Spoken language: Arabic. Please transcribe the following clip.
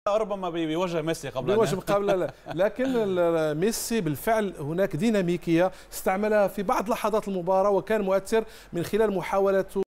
ربما بوجه ميسي قبل بوجه قبل لا. لكن ميسي بالفعل هناك ديناميكيه استعملها في بعض لحظات المباراه وكان مؤثر من خلال محاولته